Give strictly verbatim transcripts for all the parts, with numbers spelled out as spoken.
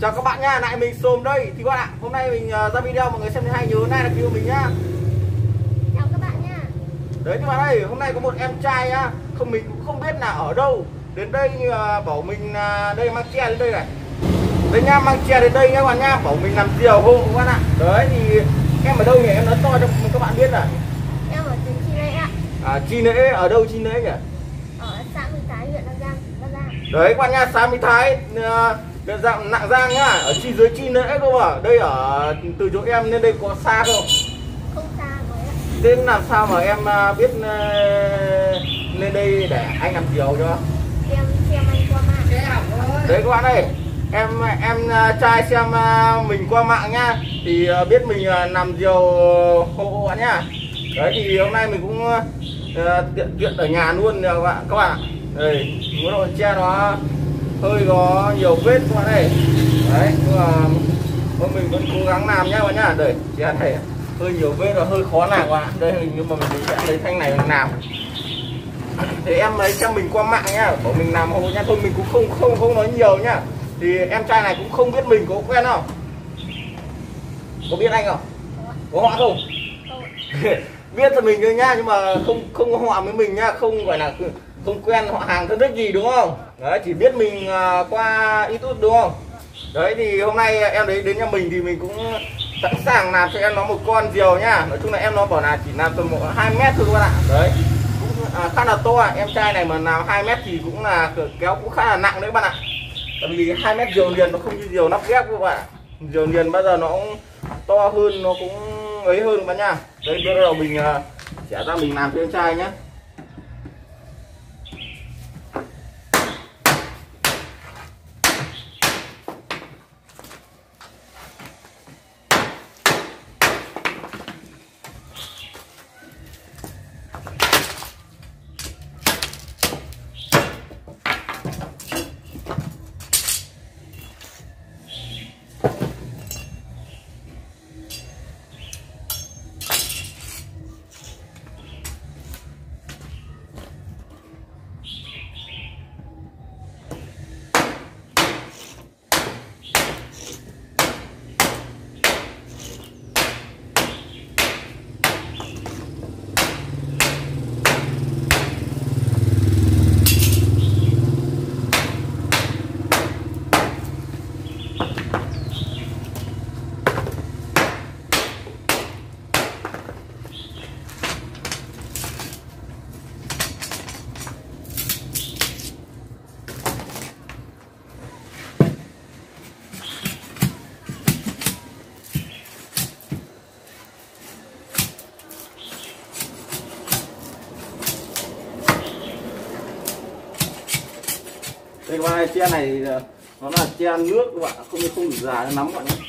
Chào các bạn nha, lại mình Sồm đây. Thì các bạn ạ, hôm nay mình uh, ra video mọi người xem thấy hay nhớ like đăng ký của mình nhá. Chào các bạn nha. Đấy các bạn ơi, hôm nay có một em trai nhá, không mình cũng không biết là ở đâu đến đây uh, bảo mình uh, đây mang che đến đây này. Đấy nha, mang che đến đây nha các bạn nha, bảo mình làm diều hộ các bạn ạ. Đấy thì em ở đâu nhỉ? Em nói to cho các bạn biết này. Em ở tỉnh Chi Lễ ạ. À, Chi Lễ, ở đâu Chi Lễ nhỉ? Ở xã Minh Thái, huyện Nam Giang, Bắc Giang. Đấy các bạn nha, xã Minh Thái, uh, dạng Lạng Giang nhá, ở chi dưới Chi Lễ cơ mà. Đây ở từ chỗ em lên đây có xa không? Không xa mấy ạ. Thế làm sao mà em uh, biết uh, lên đây để anh làm diều cho? Em xem anh qua mạng. Đấy các bạn ơi, em em uh, trai xem uh, mình qua mạng nhá, thì uh, biết mình uh, làm diều hộ bạn nhá. Đấy thì hôm nay mình cũng uh, tiện tiện ở nhà luôn các bạn các bạn. Đây, muốn đồ che nó hơi có nhiều vết các bạn ơi. Đấy, nhưng mà thôi mình vẫn cố gắng làm nhá các bạn nhá. Đây, che này hơi nhiều vết và hơi khó làm các bạn. Đây nhưng mà mình sẽ lấy thanh này mình làm. Thì em lấy cho mình qua mạng nhá, bảo mình làm hộ nha, thôi mình cũng không không không nói nhiều nhá. Thì em trai này cũng không biết mình có quen không? Có biết anh không? Có họ không? Biết là mình thôi nhá, nhưng mà không không họ với mình nhá, không gọi là không quen họ hàng thân thích gì đúng không? Đấy, chỉ biết mình uh, qua YouTube đúng không? Đấy thì hôm nay em đấy đến nhà mình thì mình cũng sẵn sàng làm cho em nó một con diều nhá. Nói chung là em nó bảo là chỉ làm tầm hai mét thôi các bạn ạ. Đấy cũng à, khá là to. Em trai này mà làm hai mét thì cũng là kéo cũng khá là nặng đấy các bạn ạ. Tại vì hai mét diều liền nó không như diều nắp ghép các bạn ạ. Diều liền bao giờ nó cũng to hơn, nó cũng ấy hơn các bạn nha. Đấy bây giờ mình uh, sẽ ra mình làm cho em trai nhá. Đây các bạn, che này nó là che nước các bạn, không không đủ già nó nóng các bạn nhé.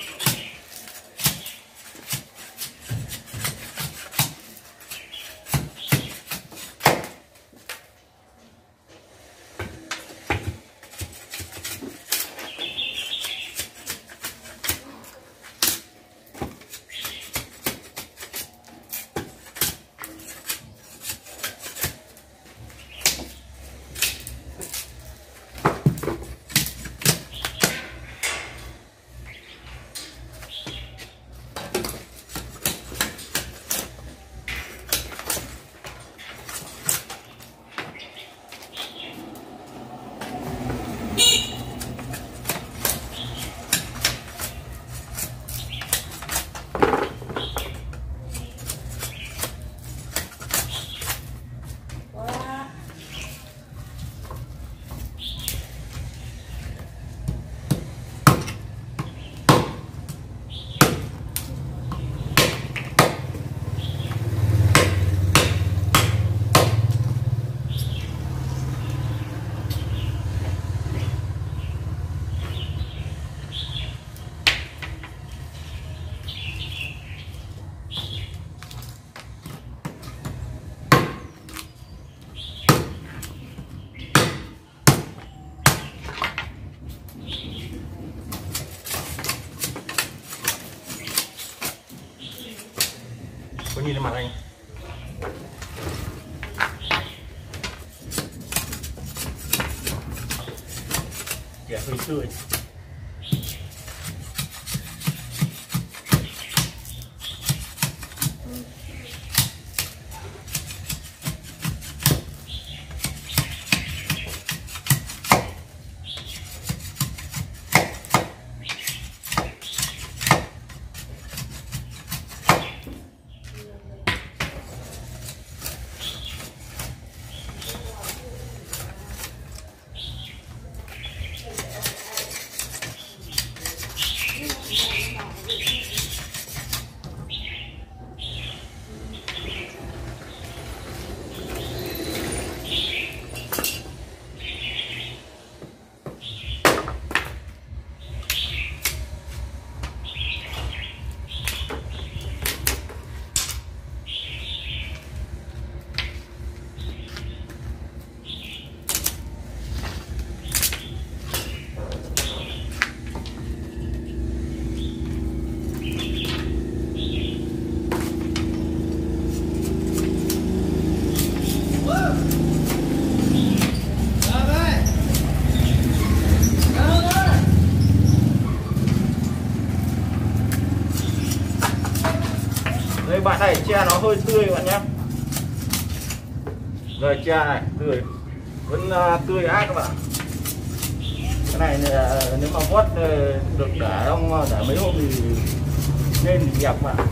Có nhìn lên mặt anh. Kẻ hơi tươi. bạn này tre nó hơi tươi bạn nhé. Rồi tre này tươi, vẫn uh, tươi ác các bạn. Cái này uh, nếu mà vót uh, được để trong để mấy hôm thì nên thì đẹp mà.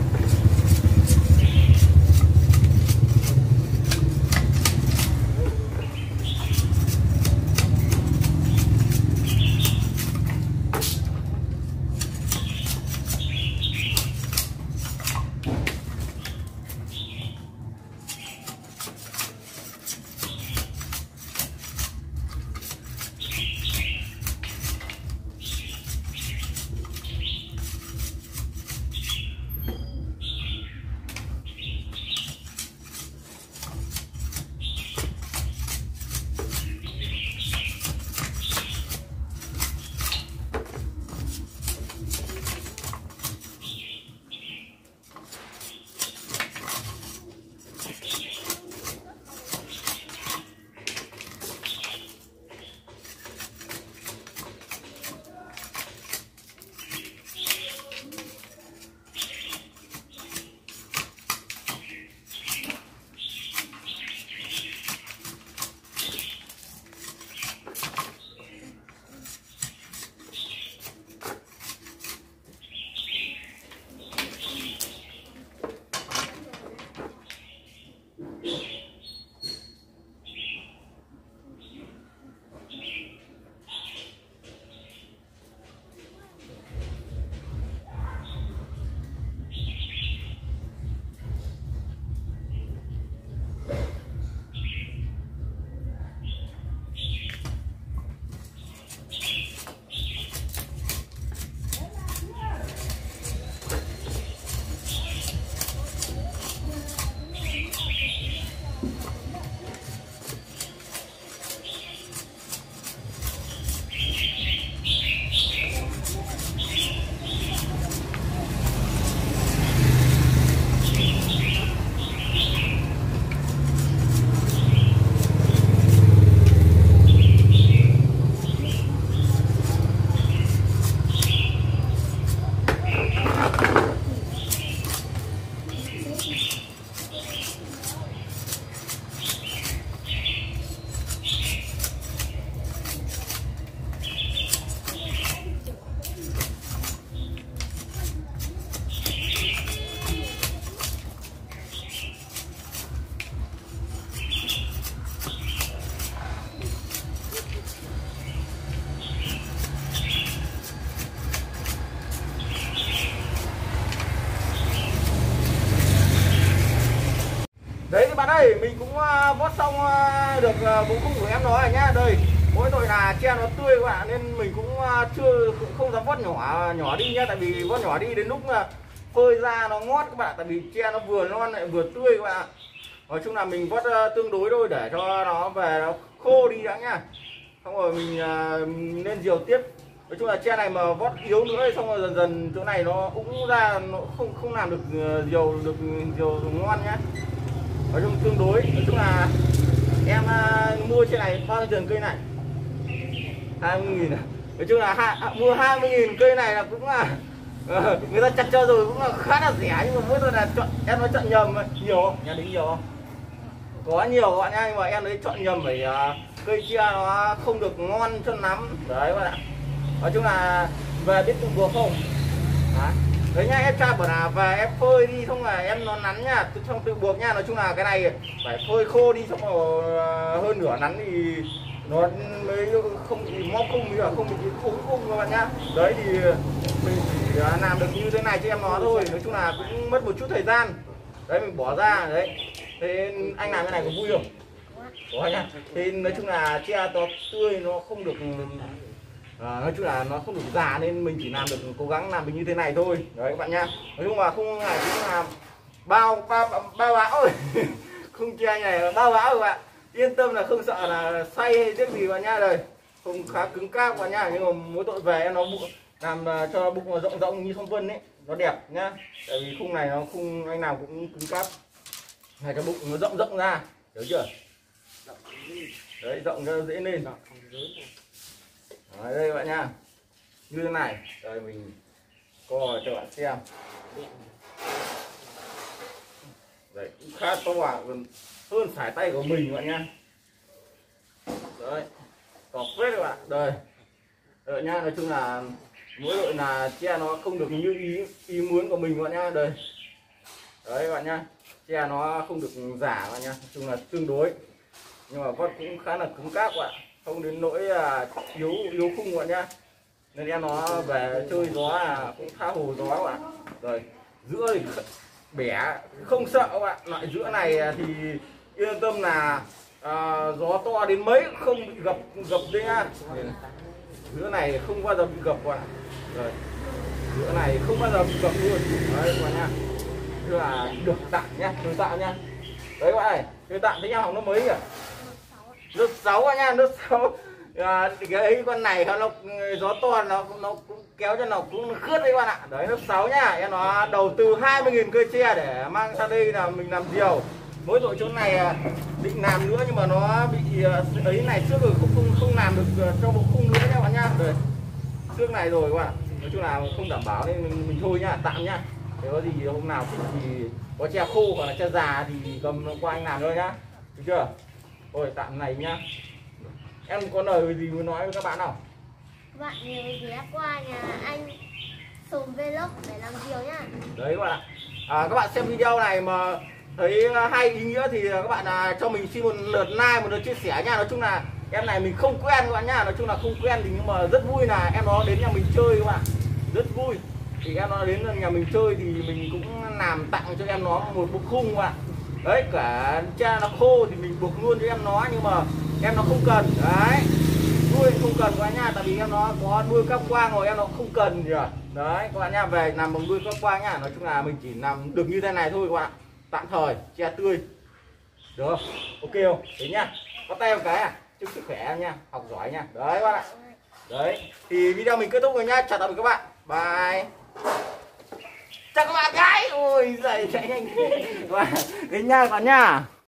Đấy thì bạn ơi, mình cũng uh, vót xong uh, được uh, bộ khung của em nói rồi nhá. Đây, mỗi tội là tre nó tươi các bạn nên mình cũng uh, chưa cũng không dám vót nhỏ nhỏ đi nhá, tại vì vót nhỏ đi đến lúc là phơi ra nó ngót các bạn, tại vì tre nó vừa non lại vừa tươi các bạn. Nói chung là mình vót uh, tương đối thôi để cho nó về nó khô đi đã nhá. Xong rồi mình uh, nên diều tiếp. Nói chung là tre này mà vót yếu nữa xong rồi dần dần chỗ này nó úng ra, nó không không làm được uh, diều được diều ngon nhá. Nói chung tương đối, nói chung là em uh, mua trên này bao nhiêu tiền cây này? hai mươi nghìn à? Nói chung là ha, mua hai mươi nghìn cây này là cũng là uh, người ta chặt cho rồi cũng là khá là rẻ, nhưng mà mỗi lần là chọn em nó chọn nhầm nhiều không? Nhà đính nhiều không? Có nhiều các bạn nha, nhưng mà em đấy chọn nhầm bởi uh, cây chia nó không được ngon cho lắm đấy các bạn ạ. Nói chung là về biết tự buộc không? Đấy. Đấy nha, em tra bảo là về em phơi đi xong là em nó nắn nha, xong tự buộc nha. Nói chung là cái này phải phơi khô đi xong rồi hơn nửa nắn thì nó mới không bị móp khung, như là không bị khung khung các bạn nhá. Đấy thì mình chỉ làm được như thế này cho em nó thôi. Nói chung là cũng mất một chút thời gian. Đấy mình bỏ ra đấy. Thế anh làm cái này có vui không? Có nhá. Thì nói chung là tre nó tươi, nó không được à, nói chung là nó không được già nên mình chỉ làm được cố gắng làm được như thế này thôi đấy các bạn nhá. Nói chung là không là cũng là bao bao bao bão rồi không che này là bao bão rồi bạn, yên tâm là không sợ là say hay tiếc gì các bạn nhá. Đây không khá cứng cáp các bạn nhá, nhưng mà mỗi tội về nó bụng làm cho bụng nó rộng rộng như phong vân ấy, nó đẹp nhá. Tại vì khung này nó không anh nào cũng cứng cáp này, cái bụng nó rộng rộng ra, hiểu chưa? Đấy rộng ra dễ lên. Đấy, đây các bạn nha, như thế này. Đây mình co cho bạn xem. đấy cũng khá to à, còn hơn sải tay của mình các bạn nhá. Đấy to phết các bạn. Đây đợi nhá, nói chung là mỗi đội là che nó không được như ý ý muốn của mình các bạn nhá. Đây đấy các bạn nhá, che nó không được giả các bạn nhá, nói chung là tương đối, nhưng mà vót cũng khá là cứng cáp các bạn, không đến nỗi là yếu yếu khung các bạn nhá. Nên em nó về chơi gió là cũng tha hồ gió các bạn. Rồi giữa thì bẻ không sợ các bạn, loại giữa này thì yên tâm là à, gió to đến mấy không bị gập gập đấy nhá. Giữa này không bao giờ bị gập các bạn. Rồi giữa này không bao giờ bị gập luôn đấy các bạn nhá. Tức là được tặng nhá, được tặng nhá. Đấy các bạn này, được tặng thấy nhau học nó mấy nhỉ? Lớp sáu các nhá, lớp sáu. À, cái ấy con này nó gió to nó nó cũng kéo cho nó cũng khướt đấy các bạn ạ. Đấy lớp sáu nhá, em nó đầu tư hai mươi nghìn cây tre để mang sang đây là mình làm diều. Mỗi đội chỗ này định làm nữa nhưng mà nó bị ấy này trước rồi không không không làm được cho bộ khung nữa nha các bạn nhá. Đây trước này rồi các bạn, nói chung là không đảm bảo nên mình, mình thôi nhá, tạm nhá. Nếu có gì hôm nào thích thì có tre khô hoặc là tre già thì cầm qua anh làm thôi nhá, được chưa? Ôi tạm này nhá. Em có lời gì muốn nói với các bạn nào? Bạn nhớ ghé qua nhà anh Sùm Vlog để làm diều nhá. Đấy các bạn ạ. À, các bạn xem video này mà thấy hay ý nghĩa thì các bạn à, cho mình xin một lượt like, một lượt chia sẻ nha. Nói chung là em này mình không quen các bạn nhá, nói chung là không quen thì nhưng mà rất vui là em nó đến nhà mình chơi các bạn, rất vui. Thì em nó đến nhà mình chơi thì mình cũng làm tặng cho em nó một bộ khung các bạn. Đấy cả cha nó khô thì mình buộc luôn cho em nó, nhưng mà em nó không cần. Đấy nuôi không cần các bạn nha, tại vì em nó có nuôi các quang rồi em nó không cần gì rồi. Đấy các bạn nha, về làm bằng nuôi các quang nhá. Nói chung là mình chỉ làm được như thế này thôi các bạn, tạm thời che tươi được không? Ok không? Thế nhá, có tay một cái à, chúc sức khỏe em nha, học giỏi nha. Đấy các bạn ạ. Đấy thì video mình kết thúc rồi nhá, chào tạm biệt các bạn, bye. Chào các bạn gái, ôi giời chạy nhanh. Đến nha các bạn nha.